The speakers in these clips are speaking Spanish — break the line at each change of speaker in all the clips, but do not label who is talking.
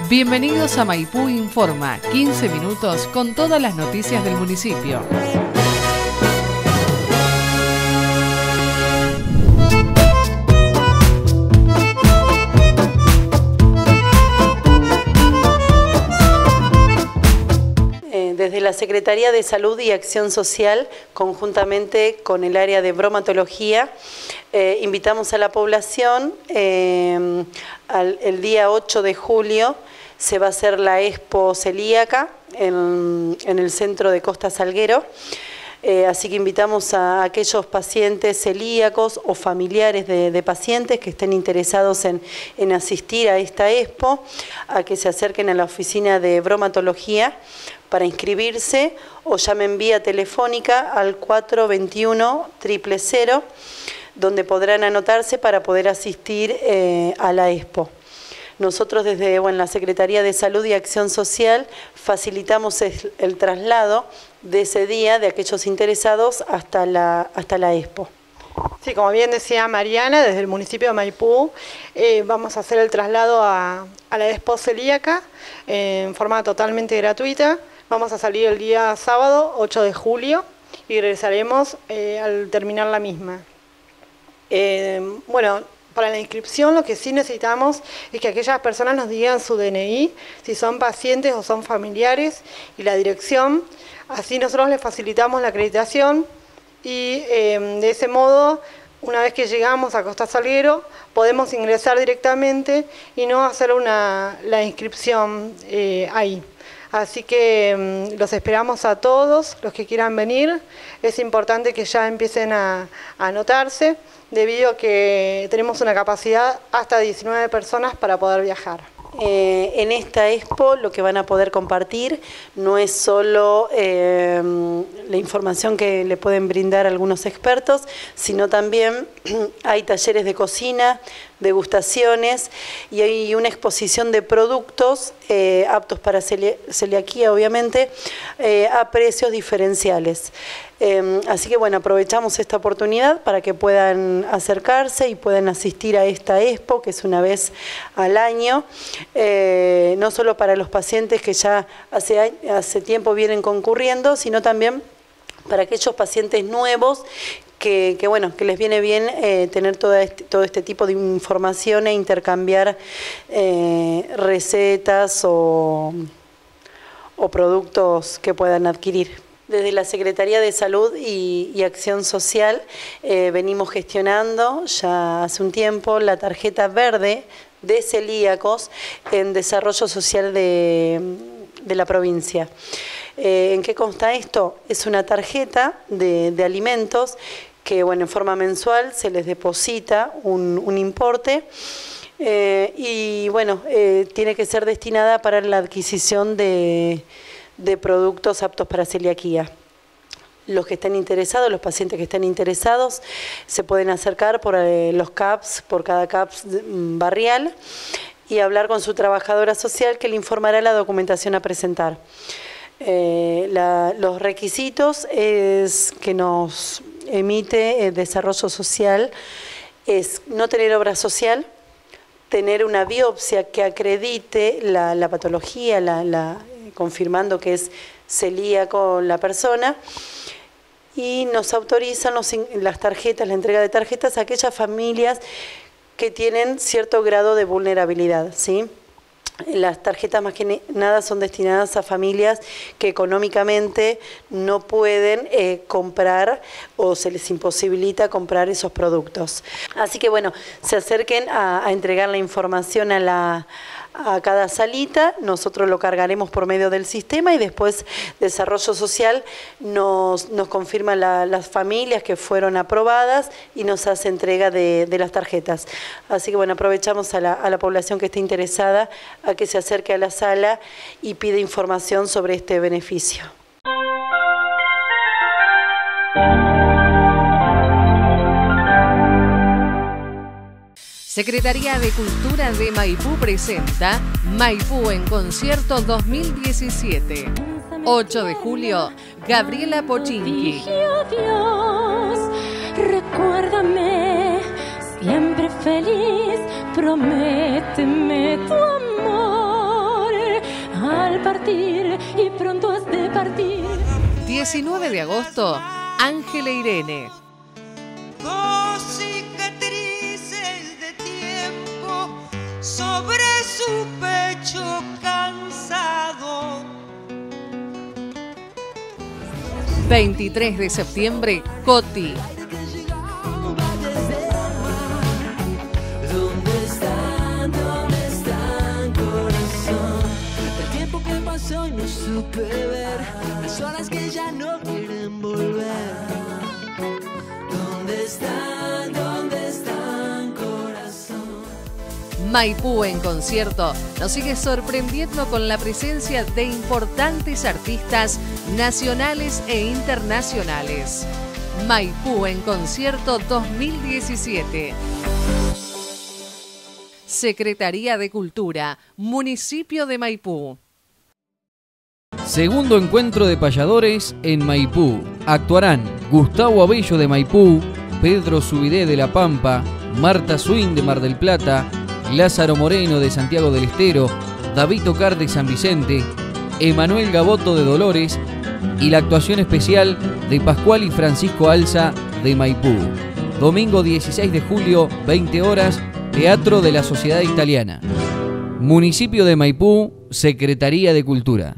Bienvenidos a Maipú Informa, 15 minutos con todas las noticias del municipio.
Desde la Secretaría de Salud y Acción Social, conjuntamente con el área de bromatología, invitamos a la población. El día 8 de julio se va a hacer la Expo Celíaca en el centro de Costa Salguero. Así que invitamos a aquellos pacientes celíacos o familiares de pacientes que estén interesados en asistir a esta expo, a que se acerquen a la oficina de bromatología para inscribirse o llamen vía telefónica al 421-000, donde podrán anotarse para poder asistir a la expo. Nosotros desde la Secretaría de Salud y Acción Social facilitamos el traslado de ese día de aquellos interesados hasta la expo.
Sí, como bien decía Mariana, desde el municipio de Maipú vamos a hacer el traslado a la Expo Celíaca en forma totalmente gratuita. Vamos a salir el día sábado 8 de julio y regresaremos al terminar la misma. Para la inscripción lo que sí necesitamos es que aquellas personas nos digan su DNI, si son pacientes o son familiares, y la dirección. Así nosotros les facilitamos la acreditación y de ese modo, una vez que llegamos a Costa Salguero, podemos ingresar directamente y no hacer la inscripción ahí. Así que los esperamos a todos los que quieran venir. Es importante que ya empiecen a anotarse, debido a que tenemos una capacidad hasta 19 personas para poder viajar.
En esta expo lo que van a poder compartir no es solo la información que le pueden brindar algunos expertos, sino también hay talleres de cocina, degustaciones y hay una exposición de productos aptos para celiaquía, obviamente, a precios diferenciales. Así que aprovechamos esta oportunidad para que puedan acercarse y puedan asistir a esta expo, que es una vez al año, no solo para los pacientes que ya hace tiempo vienen concurriendo, sino también para aquellos pacientes nuevos que les viene bien tener todo este tipo de información e intercambiar recetas o productos que puedan adquirir. Desde la Secretaría de Salud y Acción Social venimos gestionando ya hace un tiempo la tarjeta verde de celíacos en desarrollo social de la provincia. ¿En qué consta esto? Es una tarjeta de alimentos que en forma mensual se les deposita un importe tiene que ser destinada para la adquisición de productos aptos para celiaquía. Los que estén interesados, los pacientes que estén interesados, se pueden acercar por los CAPS, por cada CAPS barrial, y hablar con su trabajadora social que le informará la documentación a presentar. Los requisitos es que nos emite Desarrollo Social es no tener obra social, tener una biopsia que acredite la patología, confirmando que es celíaco la persona, y nos autorizan las tarjetas, la entrega de tarjetas a aquellas familias que tienen cierto grado de vulnerabilidad, ¿sí? Las tarjetas más que nada son destinadas a familias que económicamente no pueden comprar o se les imposibilita comprar esos productos. Así que se acerquen a entregar la información a cada salita. Nosotros lo cargaremos por medio del sistema y después Desarrollo Social nos confirma las familias que fueron aprobadas y nos hace entrega de las tarjetas. Así que aprovechamos a la población que esté interesada a que se acerque a la sala y pide información sobre este beneficio.
Secretaría de Cultura de Maipú presenta Maipú en Concierto 2017. 8 de julio, Gabriela Pochinki.
Dios, recuérdame, siempre feliz, prométeme tu amor. partir y pronto has de partir.
19 de agosto, Ángela Irene.
Dos cicatrices de tiempo sobre su pecho cansado.
23 de septiembre, Coti.
¿Dónde están, corazón? El tiempo que pasó y no supe ver, las horas que ya no quieren volver. ¿Dónde están, corazón?
Maipú en concierto nos sigue sorprendiendo con la presencia de importantes artistas nacionales e internacionales. Maipú en concierto 2017. Secretaría de Cultura, Municipio de Maipú.
Segundo encuentro de payadores en Maipú. Actuarán Gustavo Abello de Maipú, Pedro Subiré de La Pampa, Marta Swin de Mar del Plata, Lázaro Moreno de Santiago del Estero, David Ocar de San Vicente, Emanuel Gaboto de Dolores y la actuación especial de Pascual y Francisco Alza de Maipú. Domingo 16 de julio, 20 horas, Teatro de la Sociedad Italiana. Municipio de Maipú, Secretaría de Cultura.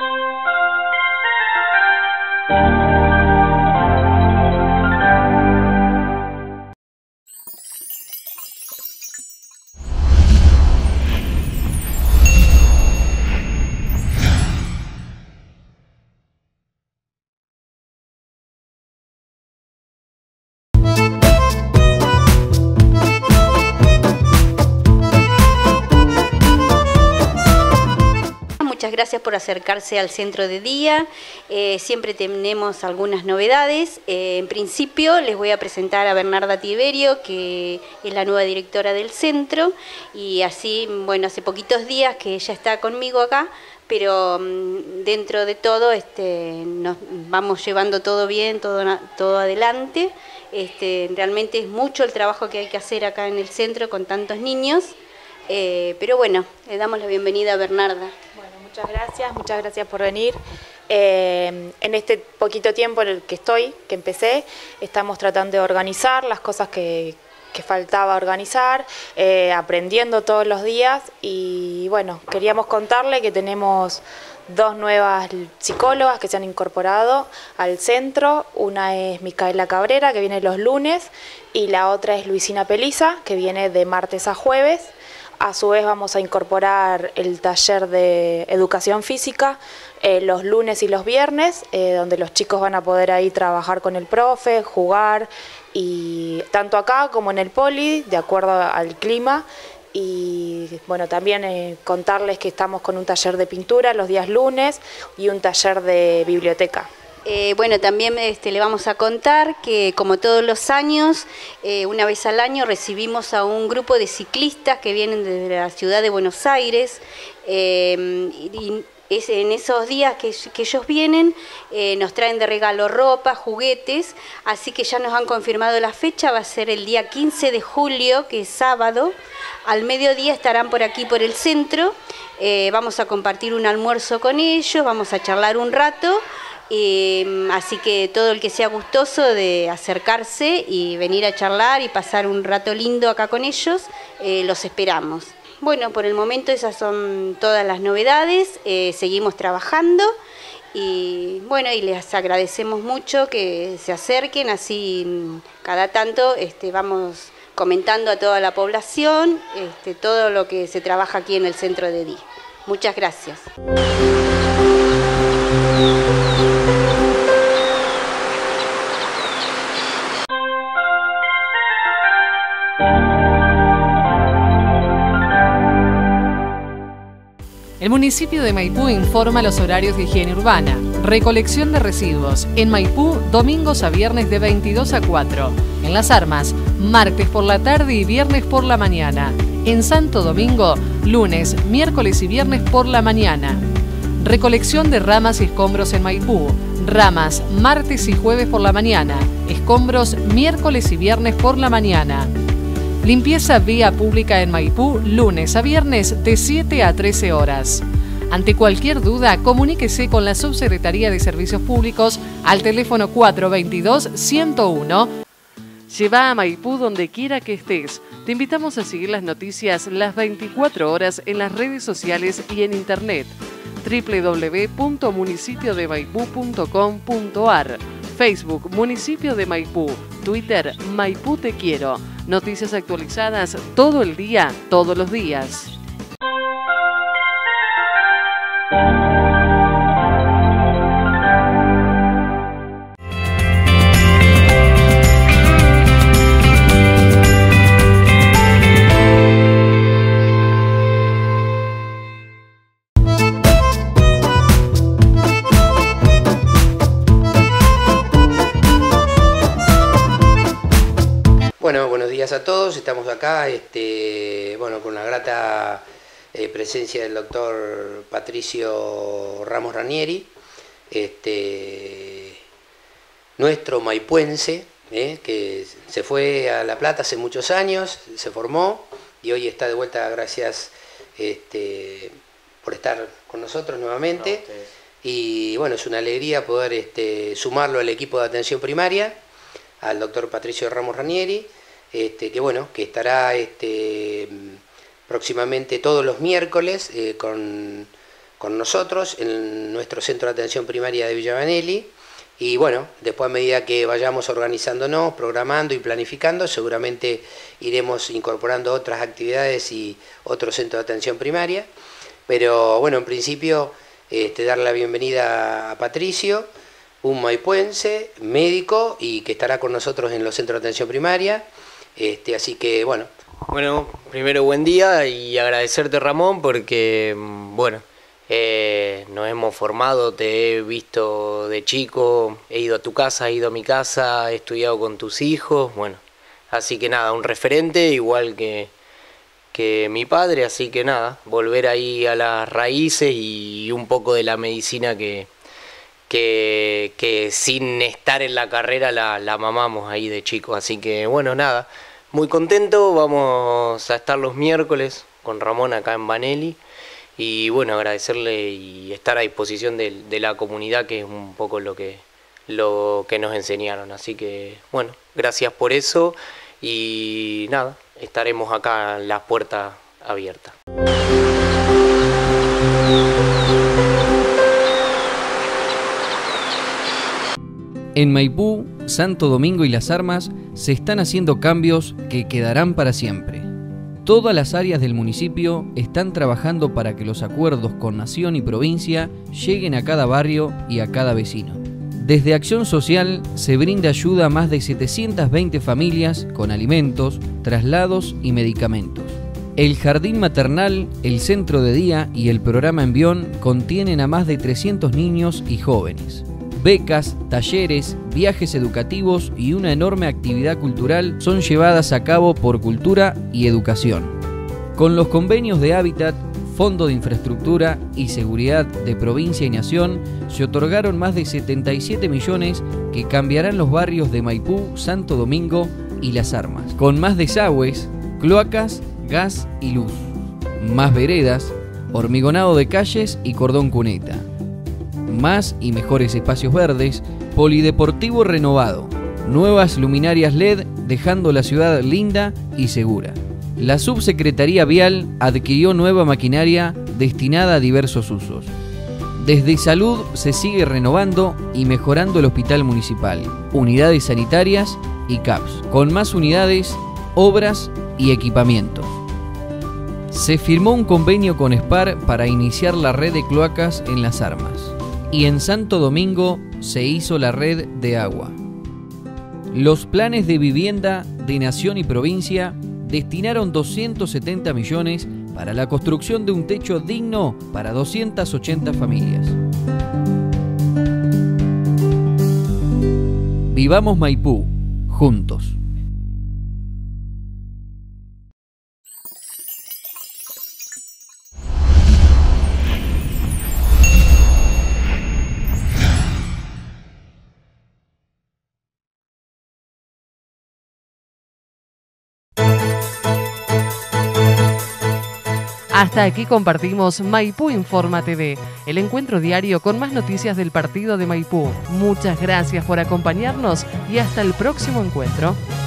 Muchas gracias por acercarse al centro de día. Siempre tenemos algunas novedades. En principio les voy a presentar a Bernarda Tiberio, que es la nueva directora del centro. Y así, bueno, hace poquitos días que ella está conmigo acá, pero dentro de todo nos vamos llevando todo bien, todo adelante. Realmente es mucho el trabajo que hay que hacer acá en el centro con tantos niños. Pero bueno, le damos la bienvenida a Bernarda.
Muchas gracias por venir. En este poquito tiempo en el que empecé, estamos tratando de organizar las cosas que faltaba organizar, aprendiendo todos los días y bueno, queríamos contarle que tenemos 2 nuevas psicólogas que se han incorporado al centro. Una es Micaela Cabrera, que viene los lunes, y la otra es Luisina Peliza, que viene de martes a jueves. A su vez vamos a incorporar el taller de educación física los lunes y los viernes, donde los chicos van a poder ahí trabajar con el profe, jugar, y tanto acá como en el poli, de acuerdo al clima. Y bueno, también contarles que estamos con un taller de pintura los días lunes y un taller de biblioteca.
Bueno, también le vamos a contar que como todos los años, una vez al año recibimos a un grupo de ciclistas que vienen desde la ciudad de Buenos Aires, y en esos días que ellos vienen nos traen de regalo ropa, juguetes, así que ya nos han confirmado la fecha. Va a ser el día 15 de julio, que es sábado. Al mediodía estarán por aquí, por el centro. Vamos a compartir un almuerzo con ellos, vamos a charlar un rato. Así que todo el que sea gustoso de acercarse y venir a charlar y pasar un rato lindo acá con ellos, los esperamos. Bueno, por el momento esas son todas las novedades. Seguimos trabajando y bueno, y les agradecemos mucho que se acerquen, así cada tanto vamos comentando a toda la población todo lo que se trabaja aquí en el centro de día. Muchas gracias.
El municipio de Maipú informa los horarios de higiene urbana. Recolección de residuos. En Maipú, domingos a viernes de 22 a 4. En Las Armas, martes por la tarde y viernes por la mañana. En Santo Domingo, lunes, miércoles y viernes por la mañana. Recolección de ramas y escombros en Maipú. Ramas, martes y jueves por la mañana. Escombros, miércoles y viernes por la mañana. Limpieza vía pública en Maipú, lunes a viernes de 7 a 13 horas. Ante cualquier duda, comuníquese con la Subsecretaría de Servicios Públicos al teléfono 422-101. Lleva a Maipú donde quiera que estés. Te invitamos a seguir las noticias las 24 horas en las redes sociales y en internet. www.municipiodemaipú.com.ar, Facebook Municipio de Maipú, Twitter Maipú Te Quiero. Noticias actualizadas todo el día, todos los días.
Bueno, buenos días a todos. Estamos acá con la grata presencia del doctor Patricio Ramos Ranieri, nuestro maipuense, que se fue a La Plata hace muchos años, se formó y hoy está de vuelta. Gracias por estar con nosotros nuevamente. Y bueno, es una alegría poder sumarlo al equipo de atención primaria, al doctor Patricio Ramos Ranieri, que estará próximamente todos los miércoles con nosotros en nuestro centro de atención primaria de Villa Vanelli. Y bueno, después a medida que vayamos organizándonos, programando y planificando, seguramente iremos incorporando otras actividades y otro centro de atención primaria. Pero bueno, en principio darle la bienvenida a Patricio, un maipuense, médico y que estará con nosotros en los centros de atención primaria. Así que bueno.
Bueno, primero buen día y agradecerte, Ramón, porque bueno, nos hemos formado, te he visto de chico, he ido a tu casa, he ido a mi casa, he estudiado con tus hijos, bueno, así que nada, un referente igual que mi padre, así que nada, volver ahí a las raíces y un poco de la medicina que sin estar en la carrera la mamamos ahí de chico, así que bueno, nada, muy contento, vamos a estar los miércoles con Ramón acá en Vanelli y bueno, agradecerle y estar a disposición de la comunidad, que es un poco lo que nos enseñaron, así que bueno, gracias por eso y nada, estaremos acá, las puertas abiertas.
En Maipú, Santo Domingo y Las Armas se están haciendo cambios que quedarán para siempre. Todas las áreas del municipio están trabajando para que los acuerdos con nación y provincia lleguen a cada barrio y a cada vecino. Desde Acción Social se brinda ayuda a más de 720 familias con alimentos, traslados y medicamentos. El Jardín Maternal, el Centro de Día y el Programa Envión contienen a más de 300 niños y jóvenes. Becas, talleres, viajes educativos y una enorme actividad cultural son llevadas a cabo por Cultura y Educación. Con los convenios de Hábitat, Fondo de Infraestructura y Seguridad de Provincia y Nación, se otorgaron más de 77 millones que cambiarán los barrios de Maipú, Santo Domingo y Las Armas, con más desagües, cloacas, gas y luz, más veredas, hormigonado de calles y cordón cuneta, más y mejores espacios verdes, polideportivo renovado, nuevas luminarias LED dejando la ciudad linda y segura. La Subsecretaría Vial adquirió nueva maquinaria destinada a diversos usos. Desde Salud se sigue renovando y mejorando el hospital municipal, unidades sanitarias y CAPS, con más unidades, obras y equipamientos. Se firmó un convenio con SPAR para iniciar la red de cloacas en Las Armas. Y en Santo Domingo se hizo la red de agua. Los planes de vivienda de Nación y Provincia destinaron 270 millones para la construcción de un techo digno para 280 familias. Vivamos Maipú, juntos.
Hasta aquí compartimos Maipú Informa TV, el encuentro diario con más noticias del partido de Maipú. Muchas gracias por acompañarnos y hasta el próximo encuentro.